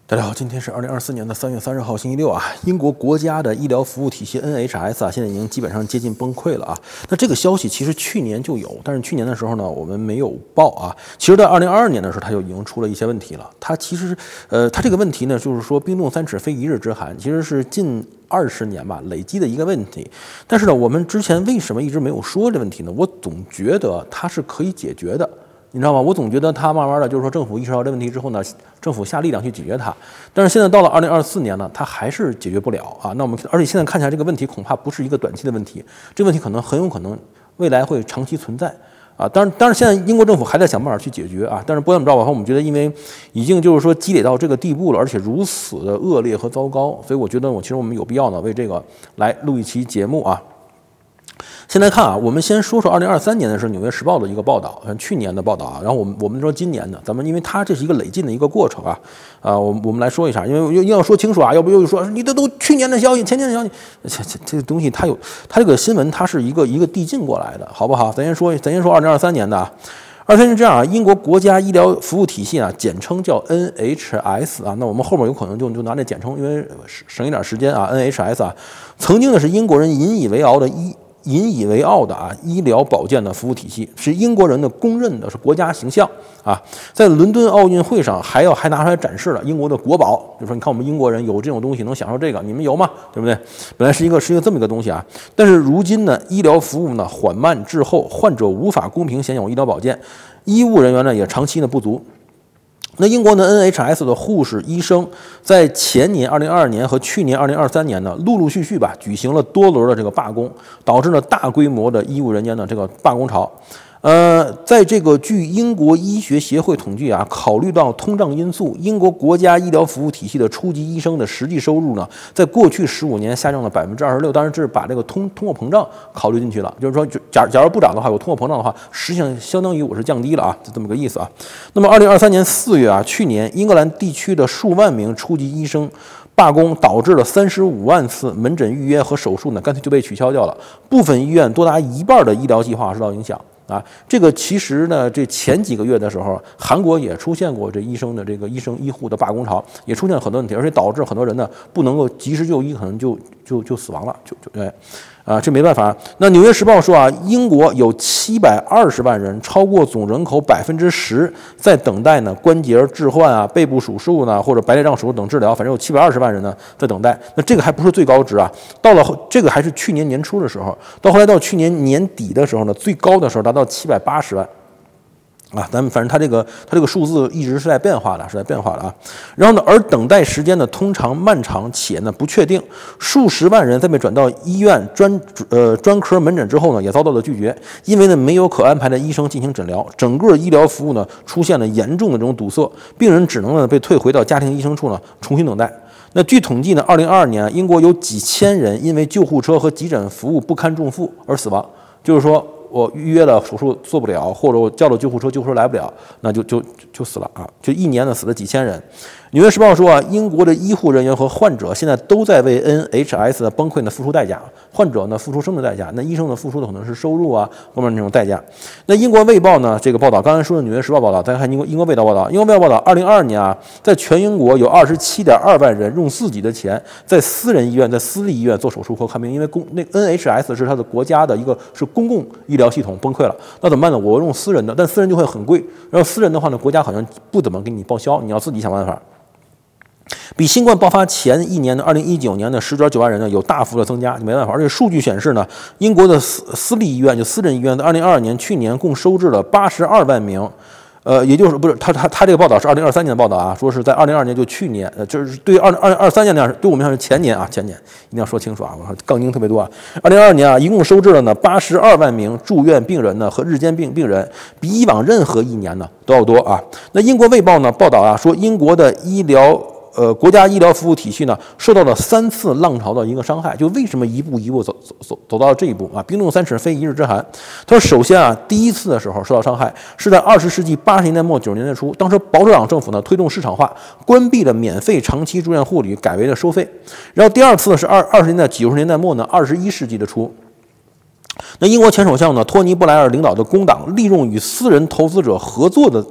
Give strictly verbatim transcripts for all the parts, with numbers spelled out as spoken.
大家好，今天是二零二四年的三月三十号，星期六啊。英国国家的医疗服务体系 N H S 啊，现在已经基本上接近崩溃了啊。那这个消息其实去年就有，但是去年的时候呢，我们没有报啊。其实，在二零二二年的时候，它就已经出了一些问题了。它其实，呃，它这个问题呢，就是说冰冻三尺非一日之寒，其实是近二十年吧累积的一个问题。但是呢，我们之前为什么一直没有说这问题呢？我总觉得它是可以解决的。你知道吗？我总觉得他慢慢的，就是说政府意识到这问题之后呢，政府下力量去解决它。但是现在到了二零二四年呢，它还是解决不了啊。那我们而且现在看起来这个问题恐怕不是一个短期的问题，这个问题可能很有可能未来会长期存在啊。当然，当然现在英国政府还在想办法去解决啊。但是不管怎么着吧，我们觉得因为已经就是说积累到这个地步了，而且如此的恶劣和糟糕，所以我觉得我其实我们有必要呢为这个来录一期节目啊。先来看啊，我们先说说二零二三年的是《纽约时报》的一个报道，去年的报道啊。然后我们我们说今年的，咱们因为它这是一个累进的一个过程啊，啊，我我们来说一下，因为又要说清楚啊，要不又说你这都去年的消息、前年的消息，这这这个东西它有它这个新闻它是一个一个递进过来的，好不好？咱先说咱先说二零二三年的啊。二三是这样啊，英国国家医疗服务体系啊，简称叫 N H S 啊。那我们后面有可能就就拿这简称，因为省一点时间啊。N H S 啊，曾经呢是英国人引以为傲的医。引以为傲的啊，医疗保健的服务体系是英国人的公认的是国家形象啊，在伦敦奥运会上还要还拿出来展示了英国的国宝，就说你看我们英国人有这种东西能享受这个，你们有吗？对不对？本来是一个是一个这么一个东西啊，但是如今呢，医疗服务呢缓慢滞后，患者无法公平享有医疗保健，医务人员呢也长期呢不足。那英国的 N H S 的护士、医生在前年二零二二年和去年二零二三年呢，陆陆续续吧举行了多轮的这个罢工，导致了大规模的医务人员的这个罢工潮。呃，在这个据英国医学协会统计啊，考虑到通胀因素，英国国家医疗服务体系的初级医生的实际收入呢，在过去十五年下降了百分之二十六。当然，这是把这个通通货膨胀考虑进去了，就是说，假假如不涨的话，有通货膨胀的话，实际上相当于我是降低了啊，就这么个意思啊。那么，二零二三年四月啊，去年英格兰地区的数万名初级医生罢工，导致了三十五万次门诊预约和手术呢，干脆就被取消掉了。部分医院多达一半的医疗计划受到影响。啊，这个其实呢，这前几个月的时候，韩国也出现过这医生的这个医生医护的罢工潮，也出现很多问题，而且导致很多人呢不能够及时就医，可能就就就死亡了，就就对，啊，这没办法。那《纽约时报》说啊，英国有七百二十万人，超过总人口百分之十，在等待呢关节置换啊、背部手术呢或者白内障手术等治疗，反正有七百二十万人呢在等待。那这个还不是最高值啊，到了这个还是去年年初的时候，到后来到去年年底的时候呢，最高的时候达到七百八十万。啊，咱们反正它这个它这个数字一直是在变化的，是在变化的啊。然后呢，而等待时间呢，通常漫长且呢不确定，数十万人在被转到医院专呃专科门诊之后呢，也遭到了拒绝，因为呢没有可安排的医生进行诊疗，整个医疗服务呢出现了严重的这种堵塞，病人只能呢被退回到家庭医生处呢重新等待。那据统计呢，二零二二年英国有几千人因为救护车和急诊服务不堪重负而死亡，就是说。我预约了手术做不了，或者我叫了救护车，救护车来不了，那就就就死了啊！就一年呢死了几千人。纽约时报说啊，英国的医护人员和患者现在都在为 N H S 的崩溃呢付出代价。患者呢付出生命代价，那医生呢付出的可能是收入啊各方面那种代价。那英国卫报呢这个报道，刚才说的纽约时报报道，再看英国英国卫报报道，英国卫报报道，二零二二年啊，在全英国有二十七点二万人用自己的钱在私人医院、在私立医院做手术和看病，因为公那 N H S 是它的国家的一个是公共医疗系统崩溃了，那怎么办呢？我用私人的，但私人就会很贵，然后私人的话呢，国家好像不怎么给你报销，你要自己想办法。比新冠爆发前一年的二零一九年的十点九万人呢有大幅的增加，没办法。而且数据显示呢，英国的私私立医院就私人医院在二零二二年去年共收治了八十二万名。呃，也就是不是他他他这个报道是二零二三年的报道啊，说是在二零二二年就去年，呃，就是对二二二三年那样，对我们像是前年啊，前年一定要说清楚啊，我杠精特别多啊。二零二二年啊，一共收治了呢八十二万名住院病人呢和日间病病人，比以往任何一年呢都要多啊。那英国卫报呢报道啊说，英国的医疗。呃，国家医疗服务体系呢，受到了三次浪潮的一个伤害。就为什么一步一步走走走走到这一步啊？冰冻三尺非一日之寒。他说，首先啊，第一次的时候受到伤害是在二十世纪八十年代末九十年代初，当时保守党政府呢推动市场化，关闭了免费长期住院护理，改为了收费。然后第二次呢是二二十年代九十年代末呢，二十一世纪的初。那英国前首相呢，托尼·布莱尔领导的工党利用与私人投资者合作的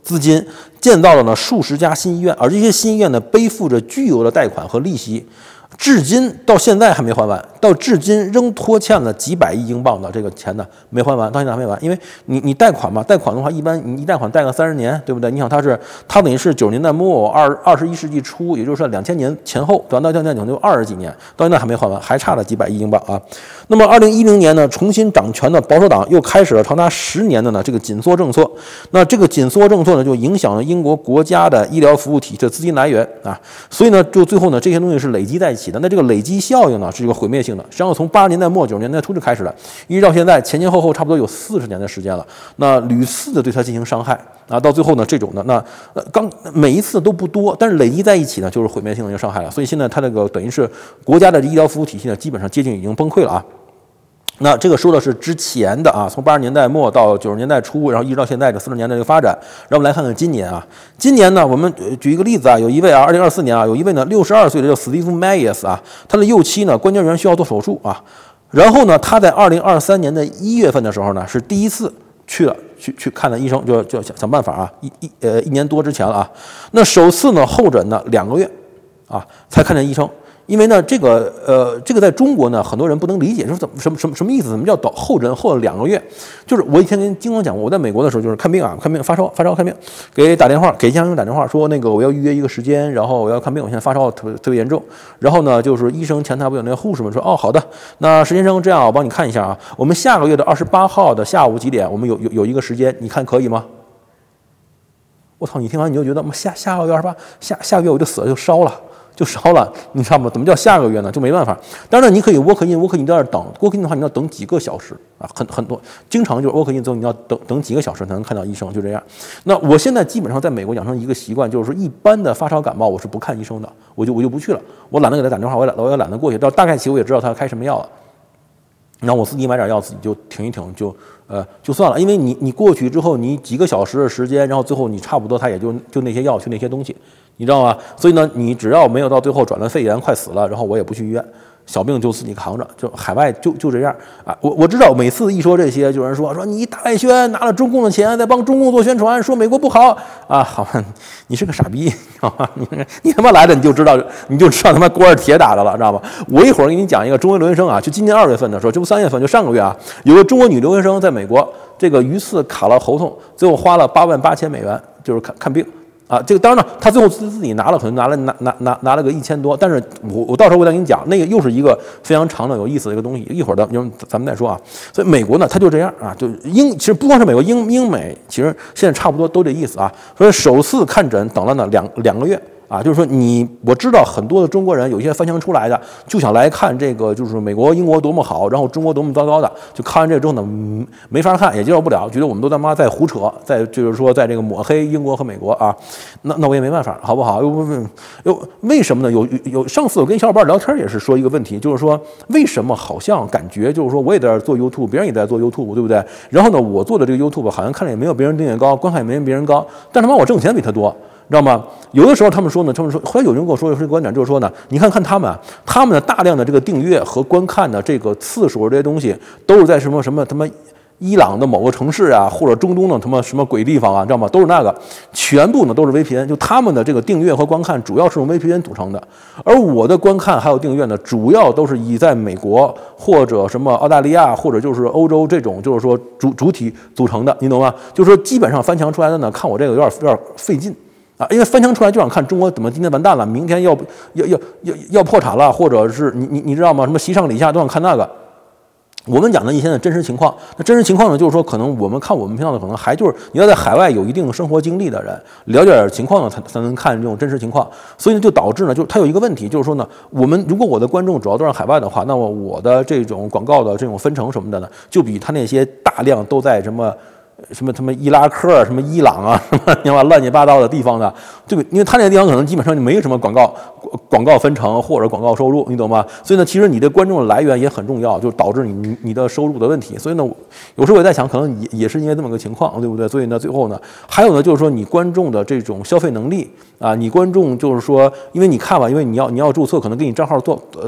资金，建造了呢数十家新医院，而这些新医院呢背负着巨额的贷款和利息。至今到现在还没还完，到至今仍拖欠了几百亿英镑的这个钱呢，没还完，到现在还没完。因为你你贷款嘛，贷款的话，一般你一贷款贷个三十年，对不对？你想它是它等于是九十年代末二二十一世纪初，也就是两千年前后，到到现在讲就二十几年，到现在还没还完，还差了几百亿英镑啊。那么二零一零年呢，重新掌权的保守党又开始了长达十年的呢这个紧缩政策。那这个紧缩政策呢，就影响了英国国家的医疗服务体系的资金来源啊，所以呢，就最后呢，这些东西是累积在一起。那这个累积效应呢，是一个毁灭性的。实际上，从八十年代末、九十年代初就开始了，一直到现在，前前后后差不多有四十年的时间了。那屡次的对它进行伤害啊，到最后呢，这种的那呃刚每一次都不多，但是累积在一起呢，就是毁灭性的一个伤害了。所以现在它这个等于是国家的医疗服务体系呢，基本上接近已经崩溃了啊。那这个说的是之前的啊，从八十年代末到九十年代初，然后一直到现在这四十年的这个发展。让我们来看看今年啊，今年呢，我们举一个例子啊，有一位啊，二零二四年啊，有一位呢六十二岁的叫史蒂夫·迈耶斯啊，他的右膝呢关节炎需要做手术啊，然后呢，他在二零二三年的一月份的时候呢，是第一次去了去去看了医生，就就想想办法啊，一一呃一年多之前了啊，那首次呢候诊呢两个月啊才看见医生。因为呢，这个呃，这个在中国呢，很多人不能理解，说怎么什么什么什么意思？怎么叫等候诊候了两个月？就是我以前跟经常讲过，我在美国的时候就是看病啊，看病发烧发烧看病，给打电话给家人打电话说那个我要预约一个时间，然后我要看病，我现在发烧特别特别严重。然后呢，就是医生前台不有那个护士们说，哦好的，那石先生这样我帮你看一下啊，我们下个月的二十八号的下午几点，我们有有有一个时间，你看可以吗？我操！你听完你就觉得下下个月二十八下下个月我就死了就烧了。就烧了，你知道吗？怎么叫下个月呢？就没办法。当然，你可以 walk in，walk in 在那等 ，walk in 的话，你要等几个小时啊，很很多，经常就是 walk in 之后，你要等等几个小时才能看到医生，就这样。那我现在基本上在美国养成一个习惯，就是说一般的发烧感冒我是不看医生的，我就我就不去了，我懒得给他打电话，我也我也懒得过去，到大概期我也知道他开什么药了。然后我自己买点药，自己就停一停，就呃就算了，因为你你过去之后，你几个小时的时间，然后最后你差不多他也就就那些药，就那些东西，你知道吗？所以呢，你只要没有到最后转了肺炎，快死了，然后我也不去医院，小病就自己扛着，就海外就就这样啊。我我知道每次一说这些，就有人说说你大外宣拿了中共的钱，在帮中共做宣传，说美国不好啊，好吧，你是个傻逼，好吧？你你他妈来了你就知道你就知道他妈锅是铁打的了，知道吗？我一会儿给你讲一个中国留学生啊，就今年二月份的时候，这不三月份就上个月啊，有个中国女留学生在美国，这个鱼刺卡了喉痛，最后花了八万八千美元，就是看看病。啊，这个当然了，他最后自自己拿了，可能拿了拿拿拿拿了个一千多，但是我我到时候我再给你讲，那个又是一个非常长的有意思的一个东西，一会儿的咱们再说啊。所以美国呢，它就这样啊，就英其实不光是美国，英英美其实现在差不多都这意思啊。所以首次看诊等了呢两两个月。啊，就是说你，我知道很多的中国人有一些翻墙出来的，就想来看这个，就是美国、英国多么好，然后中国多么糟糕的，就看完这个之后呢，嗯，没法看，也接受不了，觉得我们都他妈在胡扯，在就是说在这个抹黑英国和美国啊，那那我也没办法，好不好？又又为什么呢？有有上次我跟小伙伴聊天也是说一个问题，就是说为什么好像感觉就是说我也在这做 YouTube， 别人也在做 YouTube， 对不对？然后呢，我做的这个 YouTube 好像看着也没有别人订阅高，观看也没别人高，但他妈我挣钱比他多。知道吗？有的时候他们说呢，他们说，后来有人跟我说有这个观点，就是说呢，你看看他们，他们的大量的这个订阅和观看的这个次数这些东西，都是在什么什么他妈伊朗的某个城市啊，或者中东的他妈什么鬼地方啊，知道吗？都是那个，全部呢都是 V P N， 就他们的这个订阅和观看主要是用 V P N 组成的，而我的观看还有订阅呢，主要都是以在美国或者什么澳大利亚或者就是欧洲这种就是说主主体组成的，你懂吗？就是说基本上翻墙出来的呢，看我这个有点有点费劲。啊，因为翻墙出来就想看中国怎么今天完蛋了，明天要要要要要破产了，或者是你你你知道吗？什么席上礼下都想看那个。我们讲的一些的真实情况，那真实情况呢，就是说可能我们看我们频道的可能还就是你要在海外有一定生活经历的人，了解点情况呢，才才能看这种真实情况。所以呢，就导致呢，就是它有一个问题，就是说呢，我们如果我的观众主要都是海外的话，那么我的这种广告的这种分成什么的呢，就比他那些大量都在什么。什么他妈伊拉克、什么伊朗啊，什么你乱七八糟的地方的，对不对？因为他那个地方可能基本上就没什么广告广告分成或者广告收入，你懂吗？所以呢，其实你的观众的来源也很重要，就导致你你的收入的问题。所以呢，有时候我也在想，可能也也是因为这么个情况，对不对？所以呢，最后呢，还有呢，就是说你观众的这种消费能力啊，你观众就是说，因为你看吧，因为你要你要注册，可能给你账号做呃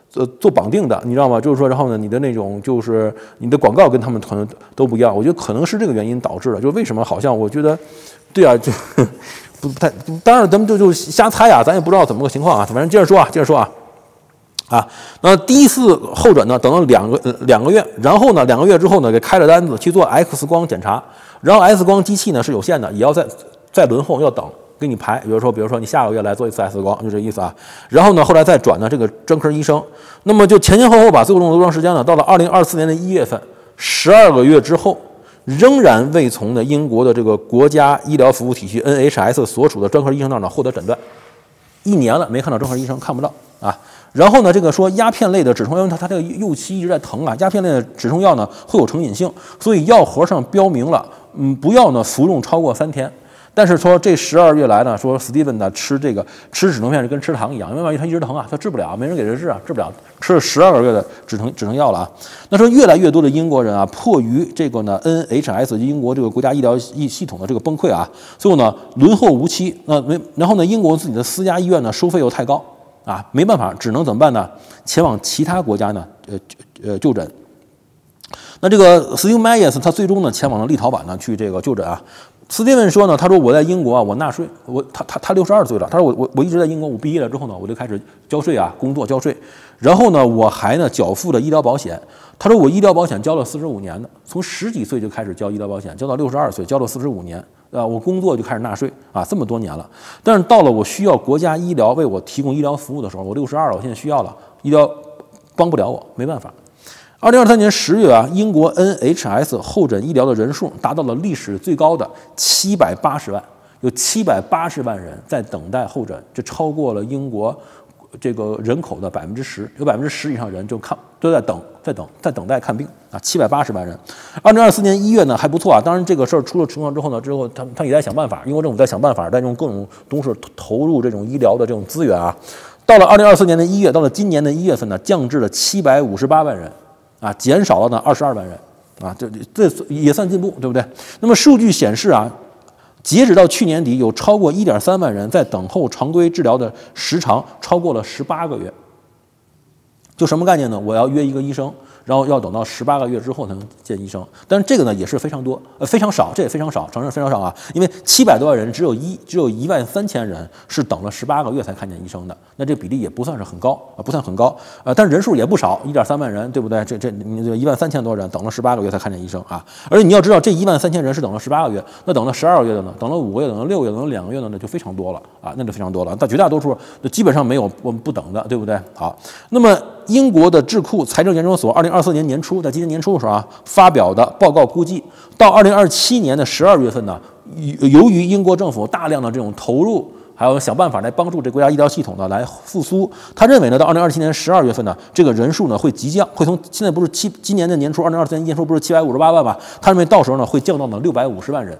呃，做绑定的，你知道吗？就是说，然后呢，你的那种就是你的广告跟他们可能都不一样。我觉得可能是这个原因导致的。就是为什么好像我觉得，对啊，就不太，当然咱们就就瞎猜啊，咱也不知道怎么个情况啊。反正接着说啊，接着说啊，啊，那第一次候诊呢，等了两个、呃、两个月，然后呢，两个月之后呢，给开了单子去做 X 光检查，然后 X 光机器呢是有限的，也要再再轮候要等。给你排，比如说，比如说你下个月来做一次 X 光，就这意思啊。然后呢，后来再转呢这个专科医生，那么就前前后后吧，最后用了多长时间呢？到了二零二四年的一月份，十二个月之后，仍然未从的英国的这个国家医疗服务体系 N H S 所属的专科医生那儿呢获得诊断，一年了没看到专科医生，看不到啊。然后呢，这个说鸦片类的止痛药，因为它它这个右膝一直在疼啊，鸦片类的止痛药呢会有成瘾性，所以药盒上标明了，嗯，不要呢服用超过三天。但是说这十二月来呢，说 Steven 呢吃这个吃止痛片是跟吃糖一样，因为万一他一直疼啊，他治不了，没人给他治啊，治不了，吃了十二个月的止疼止疼药了啊。那说越来越多的英国人啊，迫于这个呢 N H S 英国这个国家医疗系系统的这个崩溃啊，最后呢轮候无期。那没然后呢，英国自己的私家医院呢收费又太高啊，没办法，只能怎么办呢？前往其他国家呢，呃呃就诊。那这个 Steven Mayes 他最终呢前往了立陶宛呢去这个就诊啊。斯蒂文说呢，他说我在英国啊，我纳税，我他他他六十二岁了，他说我我我一直在英国，我毕业了之后呢，我就开始交税啊，工作交税，然后呢，我还呢缴付了医疗保险。他说我医疗保险交了四十五年的，从十几岁就开始交医疗保险，交到六十二岁，交了四十五年啊，我工作就开始纳税啊，这么多年了。但是到了我需要国家医疗为我提供医疗服务的时候，我六十二了，我现在需要了医疗帮不了我，没办法。二零二三年十月啊，英国 N H S 候诊医疗的人数达到了历史最高的七百八十万，有七百八十万人在等待候诊，这超过了英国这个人口的百分之十，有百分之十以上人就看都在等，在等，在等待看病啊，七百八十万人。二零二四年一月呢还不错啊，当然这个事儿出了情况之后呢，之后他他也在想办法，英国政府在想办法，在用各种东西投入这种医疗的这种资源啊。到了二零二四年的一月，到了今年的一月份呢，降至了七百五十八万人。啊，减少了呢二十二万人，啊，这这也算进步，对不对？那么数据显示啊，截止到去年底，有超过一点三万人在等候常规治疗的时长超过了十八个月。就什么概念呢？我要约一个医生，然后要等到十八个月之后才能见医生。但是这个呢也是非常多，呃非常少，这也非常少，承认非常少啊。因为七百多万人，只有一只有一万三千人是等了十八个月才看见医生的，那这比例也不算是很高啊，不算很高。呃，但是人数也不少，一点三万人，对不对？这这你这一万三千多人等了十八个月才看见医生啊。而且你要知道，这一万三千人是等了十八个月，那等了十二个月的呢？等了五个月，等了六个月，等了两个月的，那就非常多了啊，那就非常多了。但绝大多数基本上没有我们不等的，对不对？好，那么。英国的智库财政研究所二零二四年年初，在今年年初的时候啊，发表的报告估计，到二零二七年的十二月份呢，由于英国政府大量的这种投入，还有想办法来帮助这国家医疗系统呢来复苏，他认为呢，到二零二七年十二月份呢，这个人数呢会急降，会从现在不是七今年的年初，二零二四年年初不是七百五十八万嘛，他认为到时候呢会降到呢六百五十万人。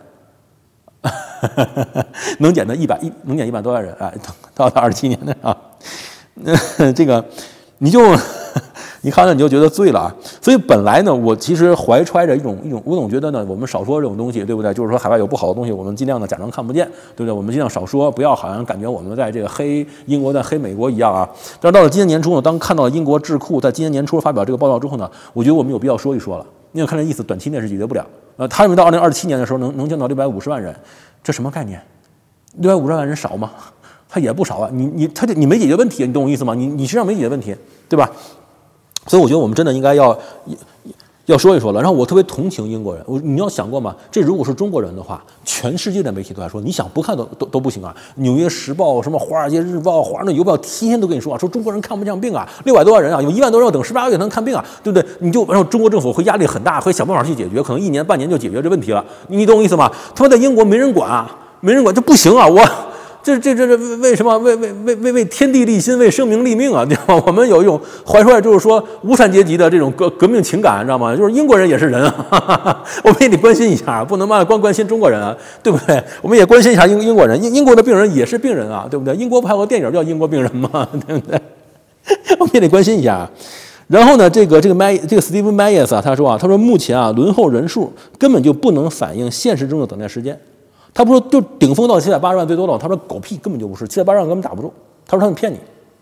能减到一百一，能减一百多万人啊！到到二十七年的啊，这个你就你看了你就觉得醉了啊！所以本来呢，我其实怀揣着一种一种，我总觉得呢，我们少说这种东西，对不对？就是说海外有不好的东西，我们尽量的假装看不见，对不对？我们尽量少说，不要好像感觉我们在这个黑英国在黑美国一样啊！但是到了今年年初呢，当看到了英国智库在今年年初发表这个报告之后呢，我觉得我们有必要说一说了，因为看这意思，短期内是解决不了。呃，他认为到二零二七年的时候能能降到六百五十万人，这什么概念？六百五十万人少吗？他也不少啊！你你他这你没解决问题，你懂我意思吗？你你实际上没解决问题，对吧？所以我觉得我们真的应该要要说一说了。然后我特别同情英国人，我你要想过吗？这如果是中国人的话，全世界的媒体都在说，你想不看都都都不行啊！《纽约时报》、什么《华尔街日报》、《华盛顿邮报》天天都跟你说啊，说中国人看不上病啊，六百多万人啊，有一万多人要等十八个月能看病啊，对不对？你就然后中国政府会压力很大，会想办法去解决，可能一年半年就解决这问题了。你你懂我意思吗？他们在英国没人管啊，没人管，这不行啊！我。这这这这为什么为为为为为天地立心，为生民立命啊？对吧？我们有一种怀揣就是说无产阶级的这种革革命情感，知道吗？就是英国人也是人啊，哈哈哈，我们也得关心一下，不能嘛光关心中国人啊，对不对？我们也关心一下英英国人，英英国的病人也是病人啊，对不对？英国不还有个电影叫《英国病人》吗？对不对？我们也得关心一下。然后呢，这个这个麦这个 Steven Mayes 啊，他说啊，他说目前啊轮候人数根本就不能反映现实中的等待时间。他不说就顶峰到七百八十万最多了，他说狗屁，根本就不是七百八十万根本打不住。他说他们骗你，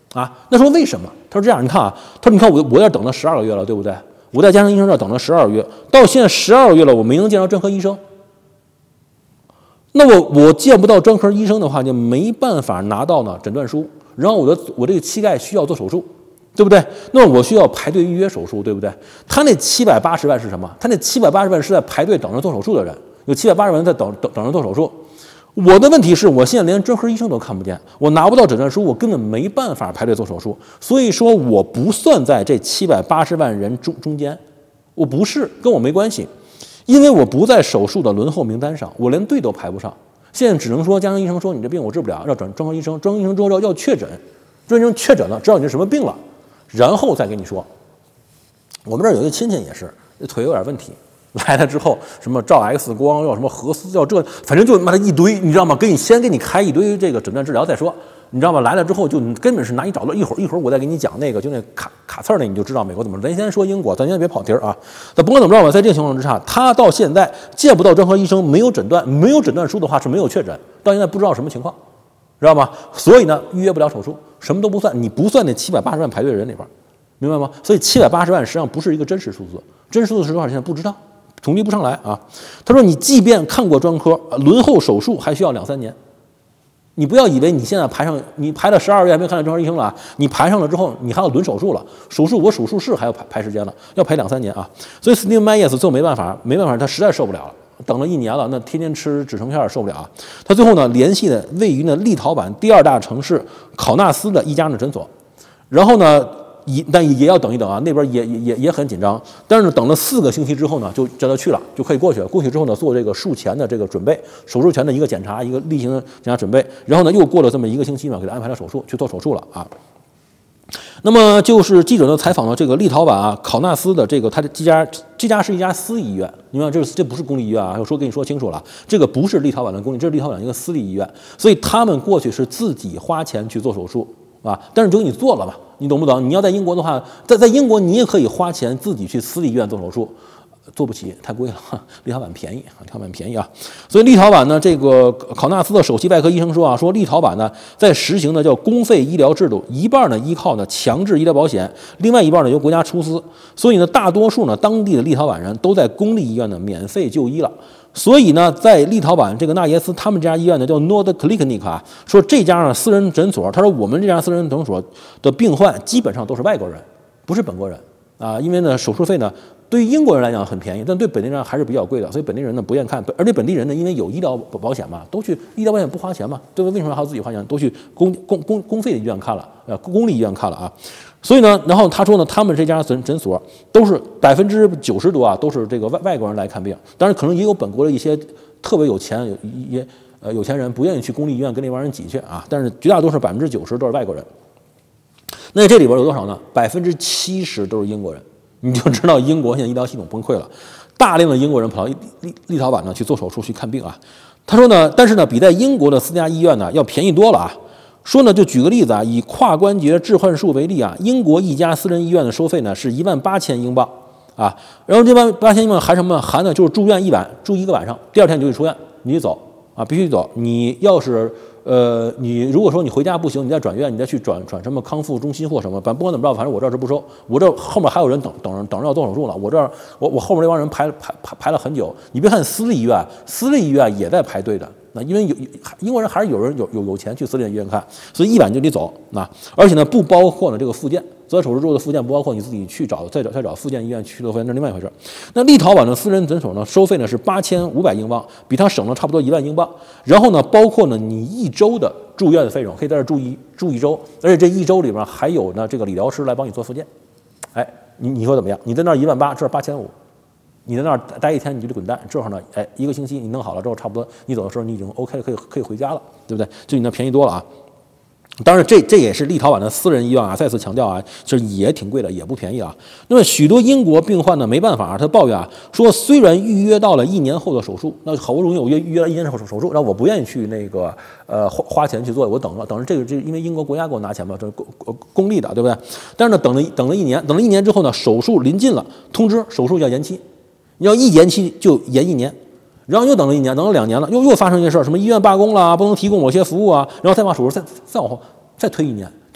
啊。那说为什么？他说这样，你看啊，他说你看我我这等了十二个月了，对不对？我在家庭医生这等了十二个月，到现在十二个月了，我没能见到专科医生。那我我见不到专科医生的话，就没办法拿到呢诊断书，然后我的我这个膝盖需要做手术，对不对？那么我需要排队预约手术，对不对？他那七百八十万是什么？他那七百八十万是在排队等着做手术的人，有七百八十万在等等等着做手术。我的问题是我现在连专科医生都看不见，我拿不到诊断书，我根本没办法排队做手术。所以说我不算在这七百八十万人中中间，我不是，跟我没关系，因为我不在手术的轮候名单上，我连队都排不上。现在只能说家庭医生说你这病我治不了，要转专科医生，专科医生之后要要确诊，专科医生确诊了，知道你是什么病了，然后再跟你说。我们这儿有一个亲戚也是腿有点问题。来了之后，什么照 X 光，要什么核磁，要这，反正就妈的一堆，你知道吗？给你先给你开一堆这个诊断治疗再说，你知道吗？来了之后就根本是拿你找到一会儿一会儿我再给你讲那个就那卡卡刺儿的，你就知道美国怎么。咱先说英国，咱先别跑题儿啊。那不管怎么着吧，在这个情况之下，他到现在见不到专科医生，没有诊断，没有诊断书的话是没有确诊，到现在不知道什么情况，知道吗？所以呢，预约不了手术，什么都不算，你不算那七百八十万排队的人里边，明白吗？所以七百八十万实际上不是一个真实数字，真实数字是多少现在不知道。统计不上来啊！他说：“你即便看过专科，轮候手术还需要两三年。你不要以为你现在排上，你排了十二月还没看到专科医生了，你排上了之后，你还要轮手术了。手术我手术室还要排排时间了，要排两三年啊！所以斯蒂芬·麦耶斯最后没办法，没办法，他实在受不了了，等了一年了，那天天吃止疼片受不了啊！他最后呢，联系了位于呢立陶宛第二大城市考纳斯的一家呢诊所，然后呢。”也但也要等一等啊，那边也也也很紧张。但是等了四个星期之后呢，就叫他去了，就可以过去了。过去之后呢，做这个术前的这个准备，手术前的一个检查，一个例行的检查准备。然后呢，又过了这么一个星期嘛，给他安排了手术，去做手术了啊。那么就是记者呢采访了这个立陶宛啊考纳斯的这个他的这家这家是一家私立医院，你看这这不是公立医院啊，我说跟你说清楚了，这个不是立陶宛的公立，这是立陶宛一个私立医院，所以他们过去是自己花钱去做手术。啊，但是就给你做了吧，你懂不懂？你要在英国的话，在在英国你也可以花钱自己去私立医院做手术，做不起，太贵了。立陶宛便宜啊，立陶宛便宜啊。所以立陶宛呢，这个考纳斯的首席外科医生说啊，说立陶宛呢在实行的叫公费医疗制度，一半呢依靠呢强制医疗保险，另外一半呢由国家出资，所以呢大多数呢当地的立陶宛人都在公立医院呢免费就医了。所以呢，在立陶宛这个纳耶斯他们这家医院呢叫 Nordklinik 啊，说这家呢私人诊所，他说我们这家私人诊所的病患基本上都是外国人，不是本国人啊，因为呢手术费呢对于英国人来讲很便宜，但对本地人还是比较贵的，所以本地人呢不愿意看，而且本地人呢因为有医疗保险嘛，都去医疗保险不花钱嘛，对吧？为什么还要自己花钱？都去公公公公费的医院看了，呃，公立医院看了啊。所以呢，然后他说呢，他们这家诊诊所都是百分之九十多啊，都是这个外外国人来看病。当然，可能也有本国的一些特别有钱、有一些呃有钱人不愿意去公立医院跟那帮人挤去啊。但是绝大多数百分之九十都是外国人。那这里边有多少呢？百分之七十都是英国人，你就知道英国现在医疗系统崩溃了。大量的英国人跑到立立陶宛呢去做手术去看病啊。他说呢，但是呢，比在英国的私家医院呢要便宜多了啊。说呢，就举个例子啊，以胯关节置换术为例啊，英国一家私人医院的收费呢是一万八千英镑啊，然后这万八千英镑含什么？含的就是住院一晚，住一个晚上，第二天你就得出院，你得走啊，必须走。你要是呃，你如果说你回家不行，你再转院，你再去转转什么康复中心或什么，反正不管怎么着，反正我这儿是不收，我这后面还有人等等着等着要做手术了，我这儿我我后面那帮人排排排排了很久。你别看私立医院，私立医院也在排队的。那因为有英国人还是有人有有有钱去私立医院看，所以一晚就得走。那而且呢，不包括呢这个复健，做完手术之后的复健不包括你自己去找再找再找复健医院去做复健，那另外一回事。那立陶宛的私人诊所呢，收费呢是八千五百英镑，比他省了差不多一万英镑。然后呢，包括呢你一周的住院的费用，可以在这住一住一周，而且这一周里面还有呢这个理疗师来帮你做复健。哎，你你说怎么样？你在那儿一万八，这儿八千五。你在那儿待一天你就得滚蛋，这会儿呢，哎，一个星期你弄好了之后，差不多你走的时候你已经 OK 了，可以可以回家了，对不对？就你那便宜多了啊。当然这，这这也是立陶宛的私人医院啊，再次强调啊，就是也挺贵的，也不便宜啊。那么许多英国病患呢，没办法，他抱怨啊，说虽然预约到了一年后的手术，那好不容易我约预约了一年后手术，然后我不愿意去那个呃花花钱去做，我等了等着这个这因为英国国家给我拿钱嘛，这公公立的，对不对？但是呢，等了等了一年，等了一年之后呢，手术临近了，通知手术要延期。你要一延期就延一年，然后又等了一年，等了两年了，又又发生一件事，什么医院罢工了，不能提供某些服务啊，然后再把手术再再往后再推一年，就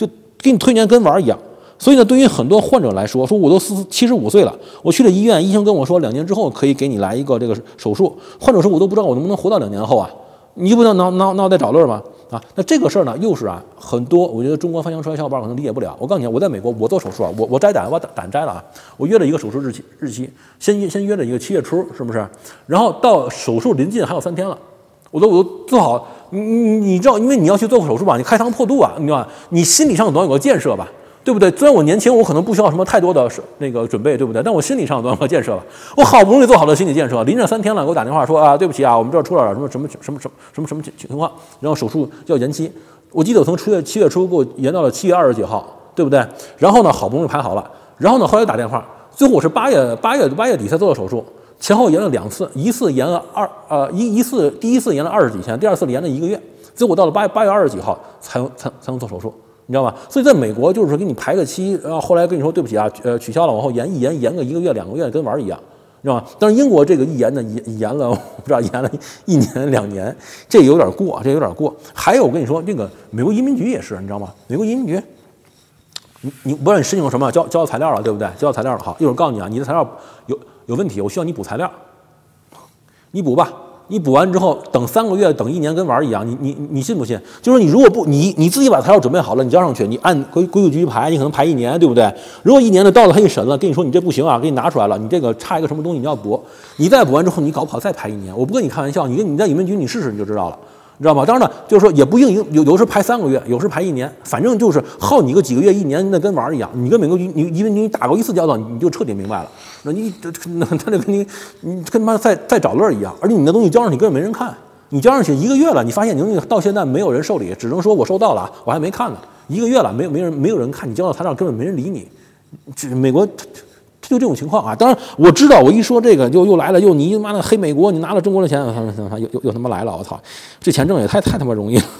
给你推荐跟玩一样。所以呢，对于很多患者来说，说我都四七十五岁了，我去了医院，医生跟我说两年之后可以给你来一个这个手术。患者说，我都不知道我能不能活到两年后啊，你不能脑脑脑袋找乐吗？啊，那这个事儿呢，又是啊，很多我觉得中国翻墙出来小伙伴可能理解不了。我告诉你，我在美国，我做手术啊，我我摘胆，我胆胆摘了啊，我约了一个手术日期日期，先约先约了一个七月初，是不是？然后到手术临近还有三天了，我都我都做好，你你你知道，因为你要去做手术吧，你开膛破肚啊，你知道吧？你心理上总要有个建设吧。对不对？虽然我年轻，我可能不需要什么太多的那个准备，对不对？但我心理上总要有个建设吧。我好不容易做好了心理建设，临着三天了，给我打电话说啊，对不起啊，我们这儿出了点什么什么什么什么什么什么情况，然后手术要延期。我记得我从七月七月初给我延到了七月二十几号，对不对？然后呢，好不容易排好了，然后呢，后来打电话，最后我是八月八月八月底才做的手术，前后延了两次，一次延了二呃一一次第一次延了二十几天，第二次延了一个月，最后我到了八八月二十几号才才才能做手术。你知道吧？所以在美国就是说给你排个期，然后后来跟你说对不起啊，呃，取消了，往后延一延，延个一个月、两个月，跟玩一样，你知道吧？但是英国这个一延呢，延延了，我不知道延了一年两年，这有点过，这有点过。还有我跟你说，这个美国移民局也是，你知道吗？美国移民局，你你不知道你申请什么，交交到材料了，对不对？交到材料了，好，一会儿告诉你啊，你的材料有有问题，我需要你补材料，你补吧。你补完之后，等三个月，等一年，跟玩一样。你你你信不信？就是你如果不你你自己把材料准备好了，你交上去，你按规规规矩矩排，你可能排一年，对不对？如果一年的到了他一审了，跟你说你这不行啊，给你拿出来了，你这个差一个什么东西你要补，你再补完之后，你搞不好再排一年。我不跟你开玩笑，你跟你在移民局你试试你就知道了。你知道吗？当然了，就是说也不一定有，有时排三个月，有时排一年，反正就是耗你个几个月、一年，那跟玩一样。你跟美国你你因为你打过一次交道，你就彻底明白了。那你那他就跟你你跟他妈在在找乐一样，而且你的东西交上去根本没人看。你交上去一个月了，你发现你东西到现在没有人受理，只能说我收到了，我还没看呢。一个月了，没有没人没有人看你交到材料，根本没人理你。这美国。就这种情况啊，当然我知道，我一说这个就又来了，又你妈的黑美国，你拿了中国的钱，又又又他妈来了，我操，这钱挣也太太他妈容易了。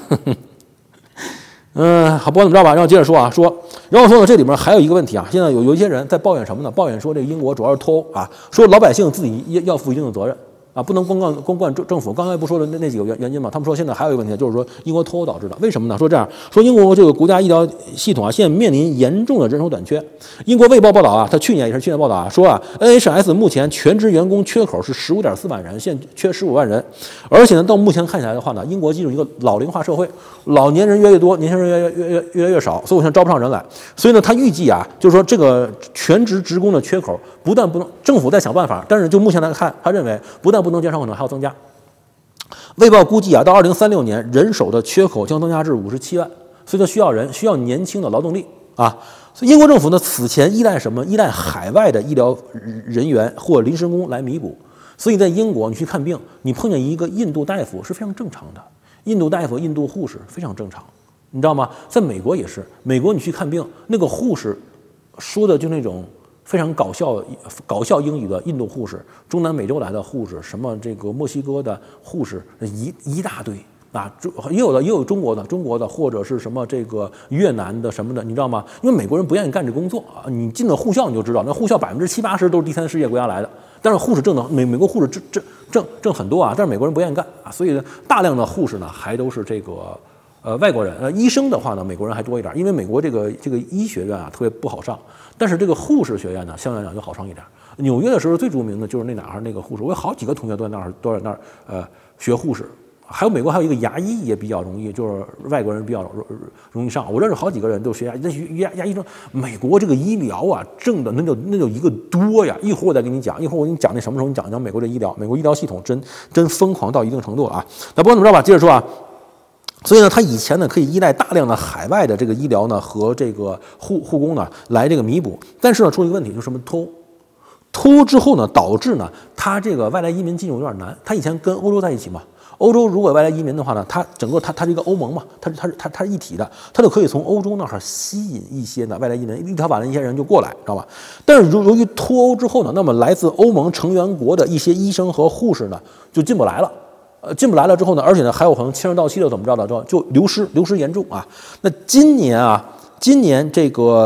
嗯，好，不管怎么着吧，然后接着说啊，说，然后说呢，这里面还有一个问题啊，现在有有一些人在抱怨什么呢？抱怨说这个英国主要是脱欧啊，说老百姓自己要负一定的责任。啊，不能光冠光冠政政府。刚才不说了那那几个原原因嘛？他们说现在还有一个问题，就是说英国脱欧导致的。为什么呢？说这样说，英国这个国家医疗系统啊，现在面临严重的人手短缺。英国卫报报道啊，他去年也是去年报道啊，说啊 ，N H S 目前全职员工缺口是十五点四万人，现缺十五万人。而且呢，到目前看起来的话呢，英国进入一个老龄化社会，老年人越来越多，年轻人越越越越来越少，所以我现在招不上人来。所以呢，他预计啊，就是说这个全职职工的缺口不但不能，政府在想办法，但是就目前来看，他认为不但不能减少，可能还要增加。卫报估计啊，到二零三六年，人手的缺口将增加至五十七万，所以它需要人，需要年轻的劳动力啊。所以英国政府呢，此前依赖什么？依赖海外的医疗人员或临时工来弥补。所以在英国，你去看病，你碰见一个印度大夫是非常正常的，印度大夫、印度护士非常正常，你知道吗？在美国也是，美国你去看病，那个护士说的就那种。非常搞笑、搞笑英语的印度护士，中南美洲来的护士，什么这个墨西哥的护士，一一大堆啊，也有的，也有中国的、中国的，或者是什么这个越南的什么的，你知道吗？因为美国人不愿意干这工作啊，你进了护校你就知道，那护校百分之七八十都是第三世界国家来的，但是护士挣的美美国护士挣挣挣挣很多啊，但是美国人不愿意干啊，所以大量的护士呢还都是这个。呃，外国人，呃，医生的话呢，美国人还多一点，因为美国这个这个医学院啊特别不好上，但是这个护士学院呢，相对来讲就好上一点。纽约的时候最著名的就是那哪儿那个护士，我有好几个同学都在那儿都在那儿呃学护士。还有美国还有一个牙医也比较容易，就是外国人比较容易上。我认识好几个人都学牙，那牙牙医生，美国这个医疗啊，挣的那就那就一个多呀。一会儿我再跟你讲，一会儿我跟你讲那什么时候你讲讲美国的医疗，美国医疗系统真真疯狂到一定程度了啊。那不管怎么着吧，接着说啊。所以呢，他以前呢可以依赖大量的海外的这个医疗呢和这个护护工呢来这个弥补，但是呢出了一个问题，就是什么脱欧，脱欧之后呢导致呢他这个外来移民进入有点难。他以前跟欧洲在一起嘛，欧洲如果外来移民的话呢，他整个他他这个欧盟嘛，他他他他是一体的，他就可以从欧洲那儿吸引一些呢外来移民，一条把那一些人就过来，知道吧？但是由由于脱欧之后呢，那么来自欧盟成员国的一些医生和护士呢就进不来了。呃，进不来了之后呢，而且呢，还有可能签证到期了，怎么着的，就就流失，流失严重啊。那今年啊，今年这个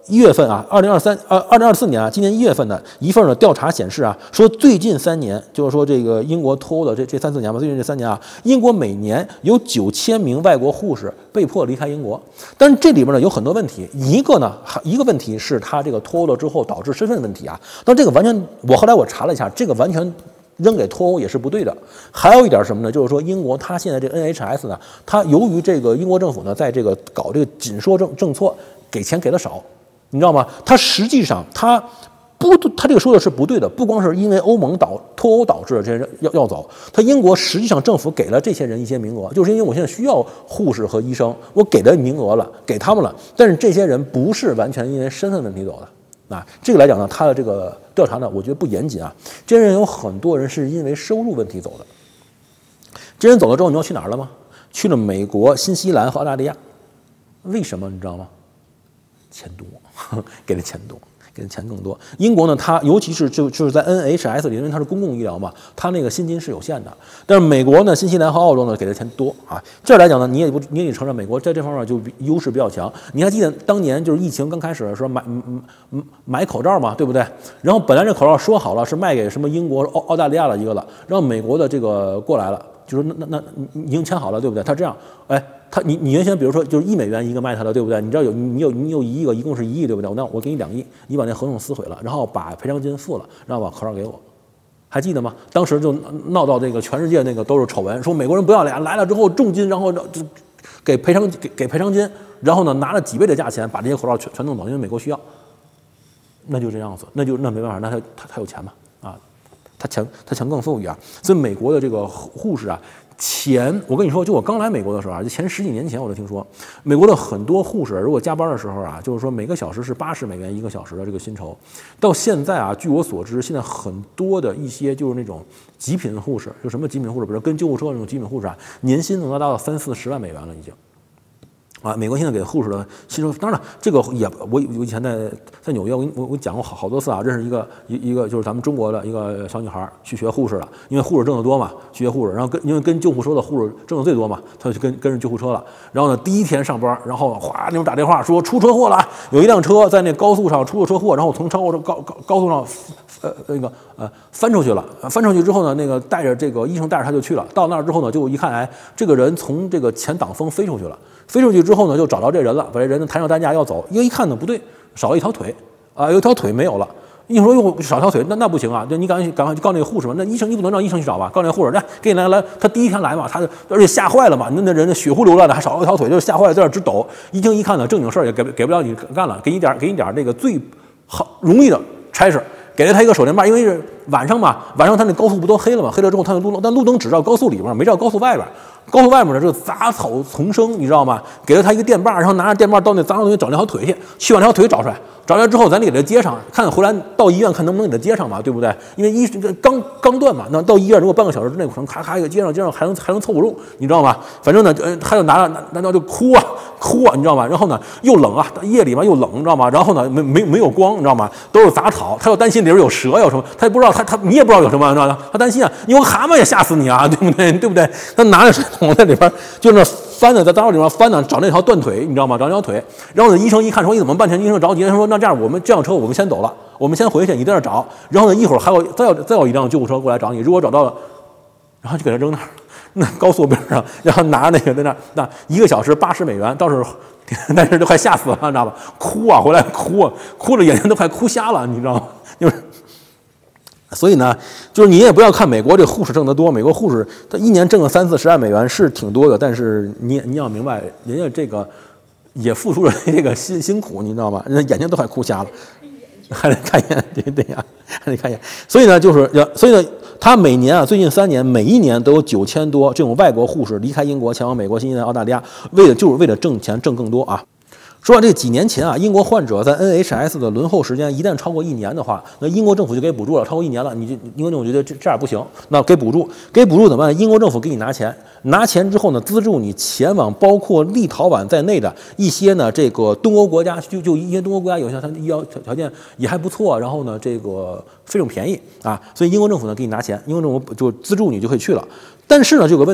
一月份啊，二零二三呃二零二四年啊，今年一月份的一份的调查显示啊，说最近三年，就是说这个英国脱欧的这这三四年吧，最近这三年啊，英国每年有九千名外国护士被迫离开英国。但是这里边呢有很多问题，一个呢一个问题是他这个脱欧了之后导致身份问题啊，但这个完全我后来我查了一下，这个完全扔给脱欧也是不对的。还有一点什么呢？就是说英国它现在这 N H S 呢，它由于这个英国政府呢在这个搞这个紧缩政政策，给钱给的少。你知道吗？它实际上它不，它这个说的是不对的。不光是因为欧盟导脱欧导致这些人要要走，它英国实际上政府给了这些人一些名额，就是因为我现在需要护士和医生，我给了名额了，给他们了。但是这些人不是完全因为身份问题走的啊。这个来讲呢，他的这个调查呢，我觉得不严谨啊。这些人有很多人是因为收入问题走的。这些人走了之后，你知道去哪儿了吗？去了美国、新西兰和澳大利亚。为什么你知道吗？钱多，给的钱多，给的钱更多。英国呢，它尤其是就就是在 N H S 里，因为它是公共医疗嘛，它那个薪金是有限的。但是美国呢、新西兰和澳洲呢，给的钱多啊。这儿来讲呢，你也不你也得承认，美国在这方面就优势比较强。你还记得当年就是疫情刚开始的时候买买买口罩嘛，对不对？然后本来这口罩说好了是卖给什么英国、澳澳大利亚的一个了，然后美国的这个过来了。就说那那那已经签好了，对不对？他这样，哎，他你你原先比如说就是一美元一个卖他的，对不对？你知道有你有你有一亿个，一共是一亿，对不对？那我给你两亿，你把那合同撕毁了，然后把赔偿金付了，然后把口罩给我，还记得吗？当时就闹到这个全世界那个都是丑闻，说美国人不要脸，来了之后重金，然后就给赔偿给给赔偿金，然后呢拿了几倍的价钱把这些口罩全全弄走，因为美国需要，那就这样子，那就那没办法，那他他他有钱嘛啊。他钱他钱更富裕啊，所以美国的这个护士啊，前我跟你说，就我刚来美国的时候啊，就前十几年前我就听说，美国的很多护士如果加班的时候啊，就是说每个小时是八十美元一个小时的这个薪酬，到现在啊，据我所知，现在很多的一些就是那种极品护士，就什么极品护士，比如跟救护车那种极品护士啊，年薪能达到三四十万美元了已经。啊，美国现在给护士的薪酬，当然了，这个也我我以前在在纽约，我我我讲过好好多次啊，认识一个一一个就是咱们中国的一个小女孩去学护士了，因为护士挣得多嘛，去学护士，然后跟因为跟救护车的护士挣得最多嘛，她就去跟跟着救护车了。然后呢，第一天上班，然后哗那种打电话说出车祸了，有一辆车在那高速上出了车祸，然后从超高高高速上呃那个呃翻出去了，翻出去之后呢，那个带着这个医生带着他就去了，到那儿之后呢，就一看，哎，这个人从这个前挡风飞出去了。飞出去之后呢，就找到这人了，把这人呢抬上担架要走，因为一看呢不对，少了一条腿啊，有一条腿没有了。你说又少条腿，那那不行啊！就你赶紧赶快告那个护士嘛，那医生你不能让医生去找吧？告那个护士，来给你来来，他第一天来嘛，他而且吓坏了嘛，那那人血呼流乱的，还少了一条腿，就是吓坏了，在那直抖。医生一看呢，正经事儿也给给不了你干了，给你点给你点那个最好容易的差事。给了他一个手电棒，因为是晚上嘛，晚上他那高速不都黑了嘛？黑了之后，他那路灯，但路灯只照高速里面，没照高速外边。高速外面的这个杂草丛生，你知道吗？给了他一个电棒，然后拿着电棒到那脏东西找那条腿去，去把那条腿找出来。找出来之后，咱得给他接上，看回来到医院看能不能给他接上嘛，对不对？因为医刚刚断嘛，那到医院如果半个小时之内可能咔咔给接上，接上还能还能凑不住，你知道吗？反正呢，呃，他就拿着拿拿就哭啊哭啊，你知道吗？然后呢又冷啊，夜里嘛又冷，你知道吗？然后呢没没没有光，你知道吗？都是杂草，他又担心里边有蛇有什么，他也不知道他他你也不知道有什么，你知道吗？他担心啊，有个蛤蟆也吓死你啊，对不对？对不对？他拿着水桶在里边就那翻呢，在杂草里面翻呢，找那条断腿，你知道吗？找那条腿。然后呢，医生一看说你怎么半天？医生着急，他说那这样我们这辆车我们先走了，我们先回去，你在那找。然后呢，一会儿还有再有再有一辆救护车过来找你，如果找到了，然后就给他扔那儿，那高速边上，然后拿那个在那那一个小时八十美元，倒是。但是都快吓死了，你知道吧？哭啊，回来哭啊，哭着眼睛都快哭瞎了，你知道吗？就是，所以呢，就是你也不要看美国这护士挣得多，美国护士他一年挣个三四十万美元是挺多的，但是你你要明白，人家这个也付出了这个辛辛苦，你知道吗？人家眼睛都快哭瞎了，还得看一眼，对对呀，还得看一眼。所以呢，就是所以呢。他每年啊，最近三年，每一年都有九千多这种外国护士离开英国，前往美国、新西兰、澳大利亚，为了就是为了挣钱，挣更多啊。说到这几年前啊，英国患者在 N H S 的轮候时间一旦超过一年的话，那英国政府就给补助了。超过一年了，你就英国政府觉得这这样不行，那给补助，给补助怎么办？英国政府给你拿钱，拿钱之后呢，资助你前往包括立陶宛在内的一些呢这个东欧国家，就就一些东欧国家有些它医疗条件也还不错，然后呢这个费用便宜啊，所以英国政府呢给你拿钱，英国政府就资助你就可以去了。但是呢，就有个问题。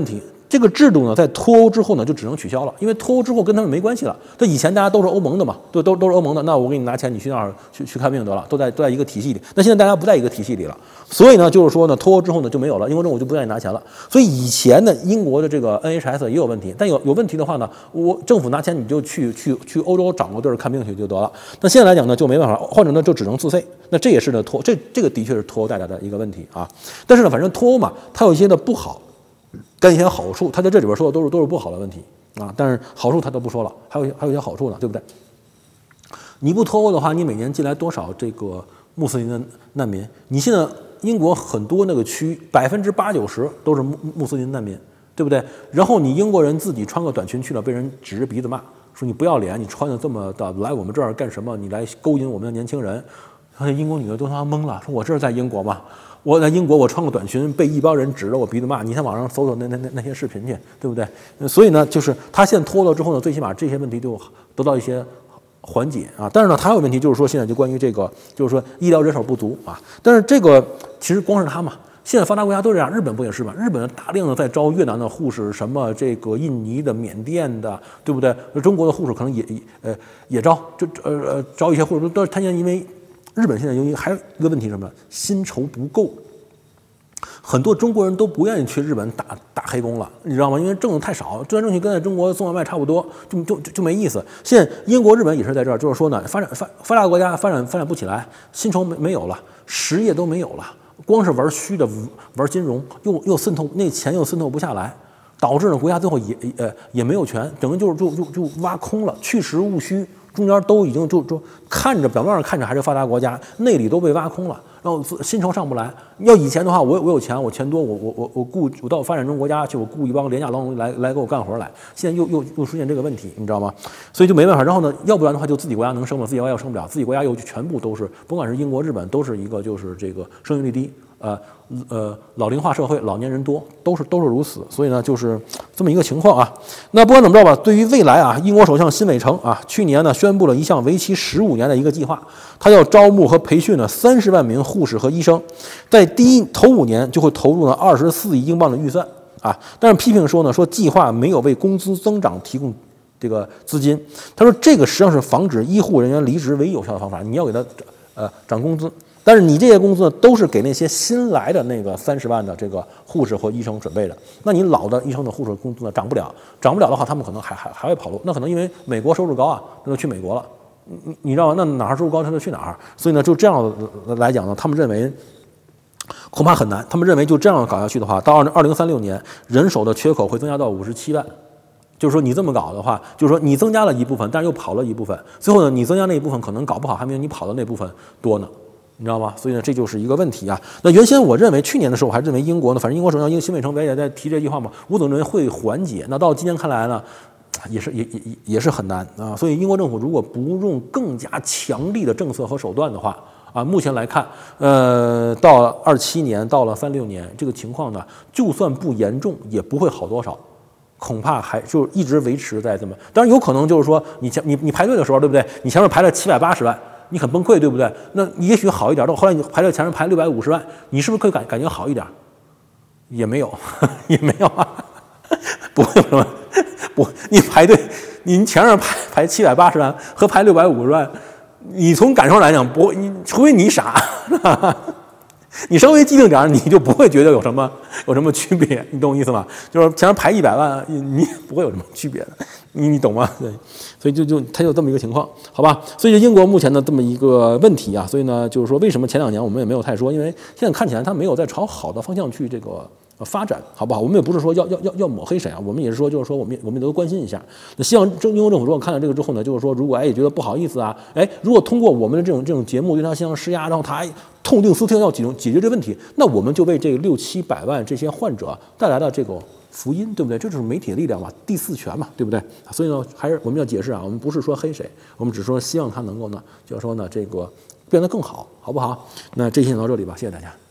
这个制度呢，在脱欧之后呢，就只能取消了，因为脱欧之后跟他们没关系了。这以前大家都是欧盟的嘛，都都都是欧盟的，那我给你拿钱，你去那儿去去看病得了，都在都在一个体系里。那现在大家不在一个体系里了，所以呢，就是说呢，脱欧之后呢就没有了，英国政府就不愿意拿钱了。所以以前呢，英国的这个 N H S 也有问题，但有有问题的话呢，我政府拿钱你就去去去欧洲找个地儿看病去就得了。那现在来讲呢，就没办法，或者呢就只能自费。那这也是呢脱这这个的确是脱欧带来的一个问题啊。但是呢，反正脱欧嘛，它有一些的不好。但一些好处，他在这里边说的都是都是不好的问题啊，但是好处他都不说了，还有还有一些好处呢，对不对？你不脱欧的话，你每年进来多少这个穆斯林的难民？你现在英国很多那个区，百分之八九十都是穆穆斯林难民，对不对？然后你英国人自己穿个短裙去了，被人指着鼻子骂，说你不要脸，你穿的这么的来我们这儿干什么？你来勾引我们的年轻人。那英国女的都他妈懵了，说我这是在英国吗？我在英国，我穿个短裙，被一帮人指着我鼻子骂。你在网上搜搜那那那那些视频去，对不对？所以呢，就是他现在脱了之后呢，最起码这些问题就得到一些缓解啊。但是呢，还有问题就是说，现在就关于这个，就是说医疗人手不足啊。但是这个其实光是他嘛，现在发达国家都这样，日本不也是吗？日本大量的在招越南的护士，什么这个印尼的、缅甸的，对不对？中国的护士可能也呃也招，就呃呃招一些护士，都是他现在因为。日本现在由于还有一个问题是什么？薪酬不够，很多中国人都不愿意去日本打打黑工了，你知道吗？因为挣的太少，赚挣去跟在中国送外卖差不多，就就就没意思。现在英国、日本也是在这儿，就是说呢，发展发发达国家发展发展不起来，薪酬没没有了，实业都没有了，光是玩虚的玩金融，又又渗透那钱又渗透不下来，导致呢国家最后也呃也没有权，整个就就就就挖空了，去实务虚。中间都已经就就看着表面上看着还是发达国家，内里都被挖空了，然后薪酬上不来。要以前的话，我我有钱，我钱多，我我我我雇我到发展中国家去，我雇一帮廉价劳动力来来给我干活来。现在又又又出现这个问题，你知道吗？所以就没办法。然后呢，要不然的话就自己国家能生吗？自己国家又生不了，自己国家又全部都是，甭管是英国、日本，都是一个就是这个生育率低。呃呃，老龄化社会，老年人多，都是都是如此，所以呢，就是这么一个情况啊。那不管怎么着吧，对于未来啊，英国首相辛伟成啊，去年呢宣布了一项为期十五年的一个计划，他要招募和培训呢三十万名护士和医生，在第一头五年就会投入呢二十四亿英镑的预算啊。但是批评说呢，说计划没有为工资增长提供这个资金。他说这个实际上是防止医护人员离职唯一有效的方法，你要给他呃涨工资。但是你这些工资呢，都是给那些新来的那个三十万的这个护士或医生准备的。那你老的医生的护士工资呢，涨不了，涨不了的话，他们可能还还还会跑路。那可能因为美国收入高啊，那就去美国了。你你知道吗？那哪儿收入高，他就去哪儿。所以呢，就这样来讲呢，他们认为恐怕很难。他们认为就这样搞下去的话，到二二零三六年，人手的缺口会增加到五十七万。就是说你这么搞的话，就是说你增加了一部分，但是又跑了一部分。最后呢，你增加那一部分可能搞不好还没有你跑的那部分多呢。你知道吗？所以呢，这就是一个问题啊。那原先我认为，去年的时候我还认为英国呢，反正英国首相英辛伟成也在提这句话嘛，我总认为会缓解。那到今年看来呢，也是也也也是很难啊。所以英国政府如果不用更加强力的政策和手段的话啊，目前来看，呃，到二七年，到了三六年，这个情况呢，就算不严重，也不会好多少。恐怕还就一直维持在这么，当然有可能就是说你前你你排队的时候，对不对？你前面排了七百八十万。你很崩溃，对不对？那你也许好一点，到后来你排在前面排六百五十万，你是不是可以感感觉好一点？也没有，也没有啊，不会什么，不，你排队，你前面排排七百八十万和排六百五十万，你从感受来讲，不，你除非你傻，你稍微机灵点，你就不会觉得有什么有什么区别，你懂我意思吗？就是前面排一百万，你不会有什么区别的。你你懂吗？对，所以就就它有这么一个情况，好吧？所以英国目前的这么一个问题啊，所以呢，就是说为什么前两年我们也没有太说，因为现在看起来它没有在朝好的方向去这个发展，好不好？我们也不是说要要要要抹黑谁啊，我们也是说就是说我们我们也都关心一下。那希望英国政府如果看到这个之后呢，就是说如果哎也觉得不好意思啊，哎如果通过我们的这种这种节目对他进行施压，然后他还痛定思痛要解解决这个问题，那我们就为这个六七百万这些患者带来了这个福音，对不对？这就是媒体的力量嘛，第四权嘛，对不对？所以呢，还是我们要解释啊，我们不是说黑谁，我们只说希望他能够呢，就是说呢，这个变得更好，好不好？那这期就到这里吧，谢谢大家。